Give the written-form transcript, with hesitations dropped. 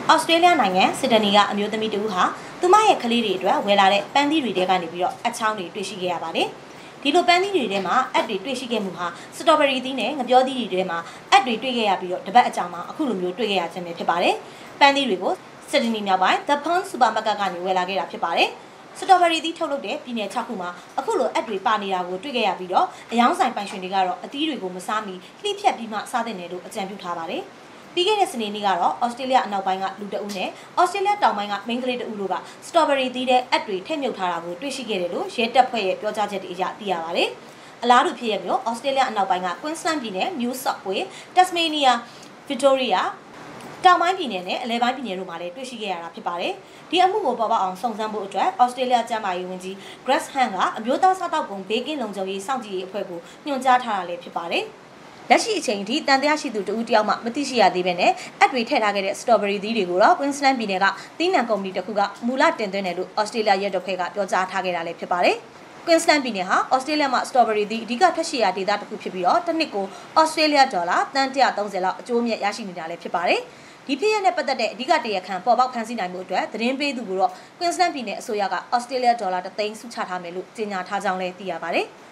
Australia နိုင်ငံစစ်ဒနီကအမျိုးသမီးတူဟာသူမရဲ့ကလေးတွေအတွက်ဝယ်လာတဲ့ပန်းသီးတွေထဲကနေပြီးတော့အချောင်းတွေတွေ့ရှိခဲ့ရပါတယ်။ဒီလိုပန်းသီးတွေထဲမှာအပ်တွေတွေ့ရှိခဲ့မှုဟာစတော်ဘယ်ရီသီးနဲ့ငပြောသီးတွေထဲမှာအပ်တွေတွေ့ခဲ့ရပြီးတော့တပတ်အကြောင်းမှာအခုလိုမျိုးတွေ့ခဲ့ရခြင်းပဲဖြစ်ပါတယ်။ပန်းသီးတွေကိုစစ်ဒနီမြောက်ပိုင်း The Pond Supermarket ကနေဝယ်လာခဲ့တာဖြစ်ပါတယ်။စတော်ဘယ်ရီသီးထုတ်လုပ်တဲ့ပြည်နယ်6ခုမှာအခုလိုအပ်တွေပါနေတာကိုတွေ့ခဲ့ရပြီးတော့အယောင်ဆိုင်ပိုင်ရှင်တွေကတော့အသီးတွေကိုမစားမီလှိဖြတ်ပြီးမှစားတဲ့နယ်လို့အကြံပြုထားပါတယ်။ပြီးခဲ့တဲ့စနေနေ့ကတော့ဩစတြေးလျအနောက်ပိုင်းကလူတအုပ်နဲ့ဩစတြေးလျတောင်ပိုင်းကမိန်းကလေးတအုပ်တို့ကစတော်ဘယ်ရီသီးတဲ့အပ်တွေထည့်မြုပ်ထားတာကိုတွေ့ရှိခဲ့တယ်လို့ရဲတပ်ဖွဲ့ရဲ့ပြောကြားချက်တွေအရသိရပါတယ်။အလားတူဖြစ်ရမျိုးဩစတြေးလျအနောက်ပိုင်းက Queensland ပြည်နယ် New South Wales, Tasmania, Victoria တောင်ပိုင်းပြည်နယ်နဲ့အလဲပိုင်းပြည်နယ်တို့မှာလည်းတွေ့ရှိခဲ့ရတာဖြစ်ပါတယ်။ဒီအမှုကိုပေါ်ပေါက်အောင်စုံစမ်းဖို့အတွက်ဩစတြေးလျကျန်းမာရေးဝန်ကြီး Grace Hunt ကအမျိုးသားစားတောက်ကုန်ဘေးကင်းလုံခြုံရေးစောင့်ကြည့်ရေးအဖွဲ့ကိုညွှန်ကြားထားတာလည်းဖြစ်ပါတယ်။လက်ရှိအချိန်ထိတန်တရားရှိသူတဦးတယောက်မှမသိရှိရသေးပဲနဲ့အပ်တွေထည့်ထားခဲ့တဲ့စတော်ဘယ်ရီသီးတွေကိုတော့ Queensland ပြည်နယ်ကသီးနှံကုမ္ပဏီတစ်ခုကမူလတင်သွင်းတယ်လို့ဩစတြေးလျရဲတပ်ဖွဲ့ကပြောကြားထားခဲ့တာလည်းဖြစ်ပါတယ်။ Queensland ပြည်နယ်ဟာဩစတြေးလျမှာစတော်ဘယ်ရီသီးအဓိကထွက်ရှိရာဒေသတစ်ခုဖြစ်ပြီးတော့တစ်နှစ်ကိုဩစတြေးလျဒေါ်လာတန်130လောက်အကျိုးအမြတ်ရရှိနေတာလည်းဖြစ်ပါတယ်။ဒီဖြစ်ရပ်နဲ့ပတ်သက်တဲ့အဓိကတရားခံပေါ်ပေါက်ဖန်ဆီးနိုင်မှုအတွက်သတင်းပေးသူကိုတော့ Queensland ပြည်နယ်အစိုးရကဩစတြေးလျဒေါ်လာ3သိန်းစုချထားမယ်လို့ကြေညာထားကြောင်းလည်းသိရပါတယ်။